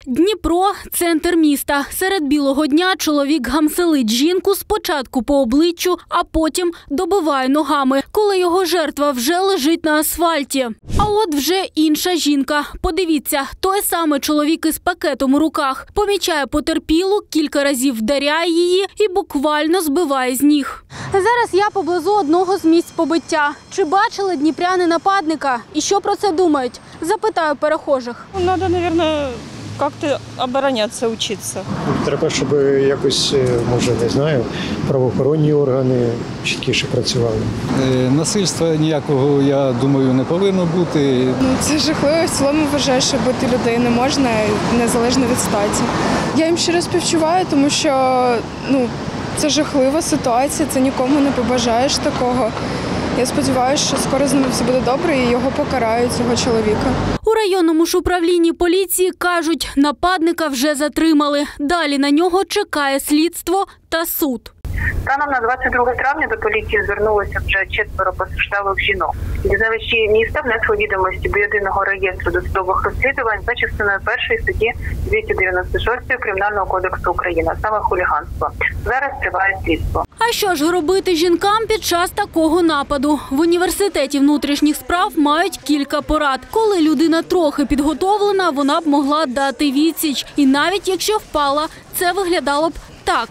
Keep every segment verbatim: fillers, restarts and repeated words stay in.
Дніпро – центр міста. Серед білого дня чоловік гамселить жінку спочатку по обличчю, а потім добиває ногами, коли його жертва вже лежить на асфальті. А от вже інша жінка. Подивіться, той самий чоловік із пакетом у руках помічає потерпілу, кілька разів вдаряє її і буквально збиває з ніг. Зараз я поблизу одного з місць побиття. Чи бачили дніпряни нападника? І що про це думають? Запитаю перехожих. Надо, наверное, как-то обороняться, учиться. Треба, щоб якось, може, не знаю, правоохоронні органи чіткіше працювали. Насильства ніякого, я думаю, не повинно бути. Ну, це жахливо. В цілому вважаю, що бити людей не можна, незалежно від статі. Я їм щиро співчуваю, тому що ну, це жахлива ситуація, це нікому не побажаєш такого. Я сподіваюся, що скоро з ним все буде добре і його покарають, цього чоловіка. У районному ж управлінні поліції кажуть, нападника вже затримали. Далі на нього чекає слідство та суд. Станом на двадцять друге травня до поліції звернулося вже четверо постраждалих жінок. Дізнавачі міста внесли відомості до єдиного реєстру досудових розслідувань за частиною першої статті двісті дев'яносто шість Кримінального кодексу України, саме хуліганство. Зараз триває слідство. А що ж робити жінкам під час такого нападу? В університеті внутрішніх справ мають кілька порад. Коли людина трохи підготовлена, вона б могла дати відсіч. І навіть якщо впала, це виглядало б так.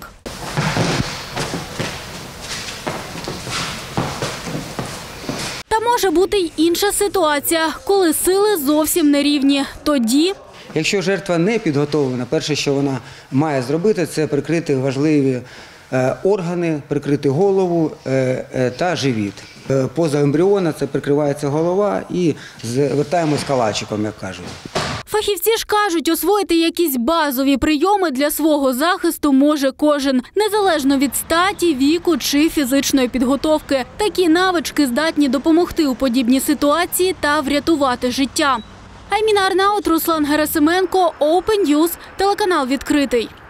Та може бути й інша ситуація, коли сили зовсім не рівні. Тоді... Якщо жертва не підготовлена, перше, що вона має зробити, це прикрити важливі органи, прикрити голову та живіт. Поза ембріона це прикривається голова і звертаємось калачиком, як кажуть. Фахівці ж кажуть, освоїти якісь базові прийоми для свого захисту може кожен, незалежно від статі, віку чи фізичної підготовки. Такі навички здатні допомогти у подібній ситуації та врятувати життя. Айміна Арнаут, Руслан Герасименко, Open News, телеканал «Відкритий».